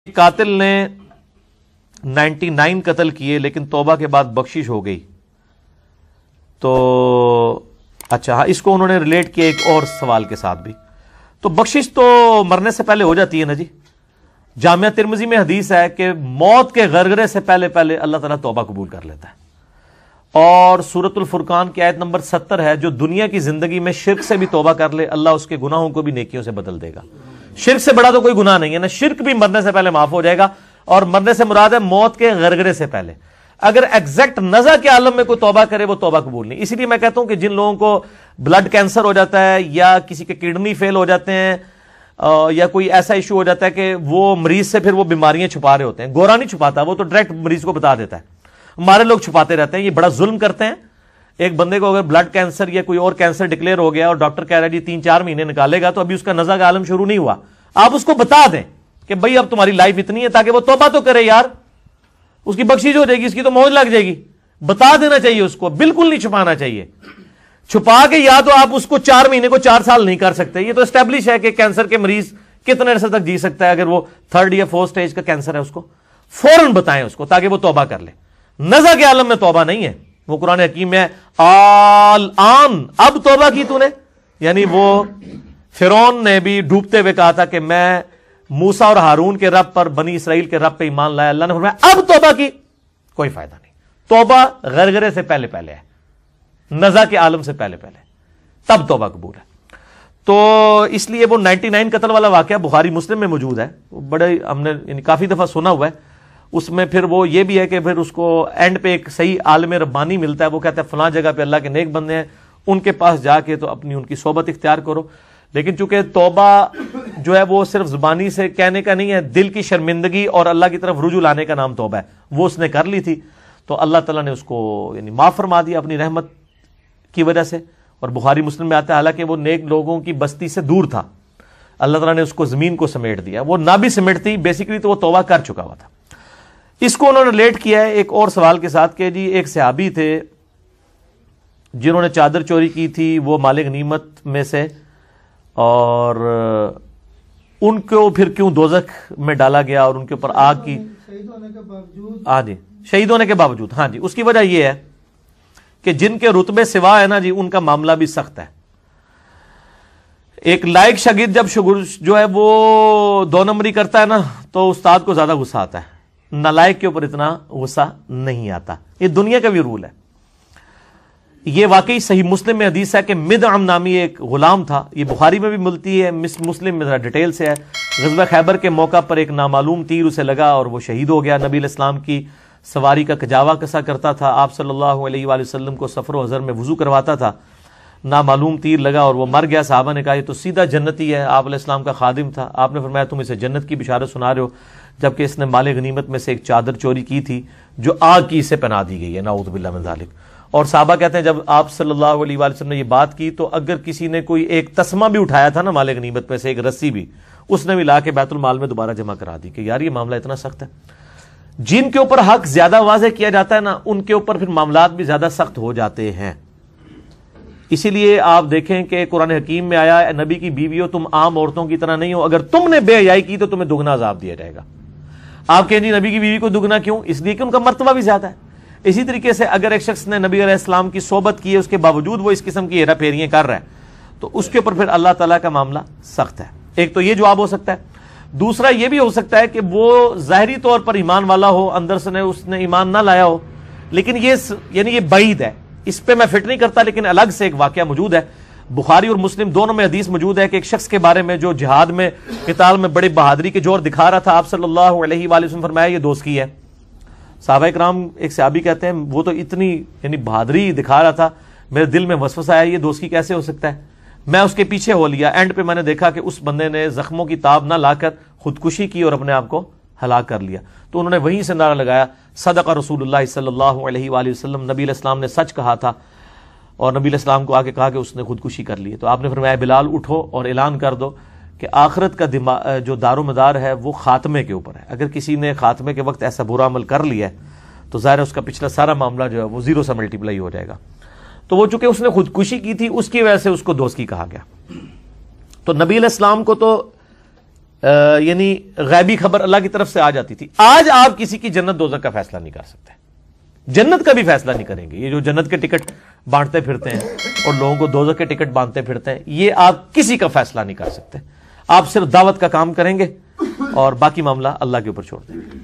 قاتل نے 99 قتل کیے لیکن توبہ کے بعد بخشش ہو گئی تو اچھا اس کو انہوں نے ریلیٹ کیا ایک اور سوال کے ساتھ بھی. تو بخشش تو مرنے سے پہلے ہو جاتی ہے نا جی. جامعہ ترمذی میں حدیث ہے کہ موت کے غرغرے سے پہلے پہلے اللہ تعالیٰ توبہ قبول کر لیتا ہے. اور سورۃ الفرقان کی آیت نمبر 70 ہے جو دنیا کی زندگی میں شرک سے بھی توبہ کر لے اللہ اس کے گناہوں کو بھی نیکیوں سے بدل دے گا. شرک سے بڑا تو کوئی گناہ نہیں ہے نا. شرک بھی مرنے سے پہلے معاف ہو جائے گا اور مرنے سے مراد ہے موت کے غرغرے سے پہلے. اگر ایگزیکٹ نزع کے عالم میں کوئی توبہ کرے وہ توبہ قبول نہیں. اسی لیے میں کہتا ہوں کہ جن لوگوں کو بلڈ کینسر ہو جاتا ہے یا کسی کے کڈنی فیل ہو جاتے ہیں یا کوئی ایسا ایشو ہو جاتا ہے کہ وہ مریض سے پھر وہ بیماریاں چھپا رہے ہوتے ہیں. گورا نہیں چھپاتا, وہ تو ڈائریکٹ مریض کو بتا دیتا ہے. ہمارے لوگ چھپاتے رہتے ہیں, یہ بڑا ظلم کرتے ہیں. ایک بندے کو اگر بلڈ کینسر یا کوئی اور کینسر ڈکلیئر ہو گیا اور ڈاکٹر کہہ رہا ہے جی 3-4 مہینے نکالے گا تو ابھی اس کا نزع کا عالم شروع نہیں ہوا, آپ اس کو بتا دیں کہ بھئی اب تمہاری لائف اتنی ہے تاکہ وہ توبہ تو کرے یار, اس کی بخشش ہو جائے گی, اس کی تو موج لگ جائے گی. بتا دینا چاہیے اس کو, بالکل نہیں چھپانا چاہیے. چھپا کے یا تو آپ اس کو 4 مہینے کو 4 سال نہیں کر سکتے. یہ تو اسٹیبلش ہے کہ کینسر کے مریض کتنے عرصے تک جی سکتا ہے. اگر وہ 3rd یا 4th سٹیج کا کینسر ہے اس کو فوراً بتائیں اس کو تاکہ وہ توبہ کر لے. نزع کے عالم میں توبہ نہیں ہے. وہ قرآن حکیم میں آن اب توبہ کی تو نے, یعنی وہ فرعون نے بھی ڈوبتے ہوئے کہا تھا کہ میں موسیٰ اور ہارون کے رب پر بنی اسرائیل کے رب پہ ایمان لایا. اللہ نے فرمایا اب توبہ کی, کوئی فائدہ نہیں. توبہ غرغرے سے پہلے پہلے ہے, نزع کے عالم سے پہلے پہلے, تب توبہ قبول ہے. تو اس لیے وہ 99 قتل والا واقعہ بخاری مسلم میں موجود ہے. بڑے ہم نے یعنی کافی دفعہ سنا ہوا ہے. اس میں پھر وہ یہ بھی ہے کہ پھر اس کو اینڈ پہ ایک صحیح عالم ربانی ملتا ہے, وہ کہتا ہے فلاں جگہ پہ اللہ کے نیک بندے ہیں, ان کے پاس جا کے تو اپنی ان کی صحبت اختیار کرو. لیکن چونکہ توبہ جو ہے وہ صرف زبانی سے کہنے کا نہیں ہے, دل کی شرمندگی اور اللہ کی طرف رجوع لانے کا نام توبہ ہے. وہ اس نے کر لی تھی تو اللہ تعالیٰ نے اس کو یعنی معاف فرما دیا اپنی رحمت کی وجہ سے. اور بخاری مسلم میں آتا ہے حالانکہ وہ نیک لوگوں کی بستی سے دور تھا, اللہ تعالیٰ نے اس کو زمین کو سمیٹ دیا. وہ نہ بھی سمیٹتی بیسیکلی تو وہ توبہ کر چکا ہوا تھا. اس کو انہوں نے ریلیٹ کیا ہے ایک اور سوال کے ساتھ کہ جی ایک صحابی تھے جنہوں نے چادر چوری کی تھی, وہ مال غنیمت میں سے, اور ان کو پھر کیوں دوزخ میں ڈالا گیا اور ان کے اوپر آگ کی شہید ہونے کے باوجود. ہاں جی, شہید ہونے کے باوجود. ہاں جی, اس کی وجہ یہ ہے کہ جن کے رتبے سوا ہے نا جی ان کا معاملہ بھی سخت ہے. ایک لائق شاگرد جب جو ہے وہ 2 نمبری کرتا ہے نا تو استاد کو زیادہ غصہ آتا ہے, نالائق کے اوپر اتنا غصہ نہیں آتا. یہ دنیا کا بھی رول ہے. یہ واقعی صحیح مسلم میں حدیث ہے کہ مدعم نامی ایک غلام تھا, یہ بخاری میں بھی ملتی ہے, مسلم میں ذرا ڈیٹیل سے ہے. غزوہ خیبر کے موقع پر ایک نامعلوم تیر اسے لگا اور وہ شہید ہو گیا. نبی علیہ السلام کی سواری کا کجاوا کسا کرتا تھا, آپ صلی اللہ علیہ وآلہ وسلم کو سفر و حضر میں وضو کرواتا تھا. نامعلوم تیر لگا اور وہ مر گیا. صحابہ نے کہا یہ تو سیدھا جنتی ہے, آپ علیہ السلام کا خادم تھا. آپ نے فرمایا تم اسے جنت کی بشارت سنا رہے ہو جبکہ اس نے مال غنیمت میں سے ایک چادر چوری کی تھی جو آگ کی اسے پہنا دی گئی ہے, نعوذ باللہ من ذالک. اور صحابہ کہتے ہیں جب آپ صلی اللہ علیہ وآلہ وسلم نے یہ بات کی تو اگر کسی نے کوئی ایک تسمہ بھی اٹھایا تھا نا مال غنیمت میں سے, ایک رسی بھی, اس نے بھی لا کے بیت المال میں دوبارہ جمع کرا دی کہ یار یہ معاملہ اتنا سخت ہے. جن کے اوپر حق زیادہ واضح کیا جاتا ہے نا ان کے اوپر پھر معاملات بھی زیادہ سخت ہو جاتے ہیں. اسی لیے آپ دیکھیں کہ قرآن حکیم میں آیا نبی کی بیویوں تم عام عورتوں کی طرح نہیں ہو, اگر تم نے بے حیائی کی تو تمہیں دگنا عذاب دیا جائے گا. آپ کہیں جی نبی کی بیوی کو دگنا کیوں؟ اس لیے کہ ان کا مرتبہ بھی زیادہ ہے. اسی طریقے سے اگر ایک شخص نے نبی علیہ السلام کی صحبت کی ہے اس کے باوجود وہ اس قسم کی ہیرا پھیریاں کر رہا ہے تو اس کے اوپر پھر اللہ تعالیٰ کا معاملہ سخت ہے. ایک تو یہ جواب ہو سکتا ہے. دوسرا یہ بھی ہو سکتا ہے کہ وہ ظاہری طور پر ایمان والا ہو, اندر سے اس نے ایمان نہ لایا ہو, لیکن یہ بعید ہے. اس پہ میں فٹ نہیں کرتا, لیکن الگ سے ایک واقعہ موجود ہے. بخاری اور مسلم دونوں میں حدیث موجود ہے کہ ایک شخص کے بارے میں جو جہاد میں قتال میں بڑی بہادری کے جوہر دکھا رہا تھا, آپ صلی اللہ علیہ وآلہ وسلم فرمایا یہ دوست کی ہے. صحابہ کرام ایک صحابی کہتے ہیں وہ تو اتنی یعنی بہادری دکھا رہا تھا, میرے دل میں وسوسہ آیا یہ دوست کی کیسے ہو سکتا ہے. میں اس کے پیچھے ہو لیا. اینڈ پہ میں نے دیکھا کہ اس بندے نے زخموں کی تاب نہ لا کر خودکشی کی اور اپنے آپ کو ہلاک کر لیا. تو انہوں نے وہیں سے نعرہ لگایا صدق رسول اللہ صلی اللہ علیہ وآلہ وسلم, نبی علیہ السلام نے سچ کہا تھا. اور نبی علیہ السلام کو آ کے کہا کہ اس نے خودکشی کر لی. تو آپ نے فرمایا بلال اٹھو اور اعلان کر دو کہ آخرت کا جو دار و مدار ہے وہ خاتمے کے اوپر ہے. اگر کسی نے خاتمے کے وقت ایسا برا عمل کر لیا ہے تو ظاہر ہے اس کا پچھلا سارا معاملہ جو ہے وہ 0 سے ملٹیپلائی ہو جائے گا. تو وہ چونکہ اس نے خودکشی کی تھی اس کی وجہ سے اس کو دوست کی کہا گیا. تو نبی علیہ السلام کو تو یعنی غیبی خبر اللہ کی طرف سے آ جاتی تھی. آج آپ کسی کی جنت دوزخ کا فیصلہ نہیں کر سکتے, جنت کا بھی فیصلہ نہیں کریں گے. یہ جو جنت کے ٹکٹ بانٹتے پھرتے ہیں اور لوگوں کو دوزخ کے ٹکٹ باندھتے پھرتے ہیں, یہ آپ کسی کا فیصلہ نہیں کر سکتے. آپ صرف دعوت کا کام کریں گے اور باقی معاملہ اللہ کے اوپر چھوڑ دیں گے.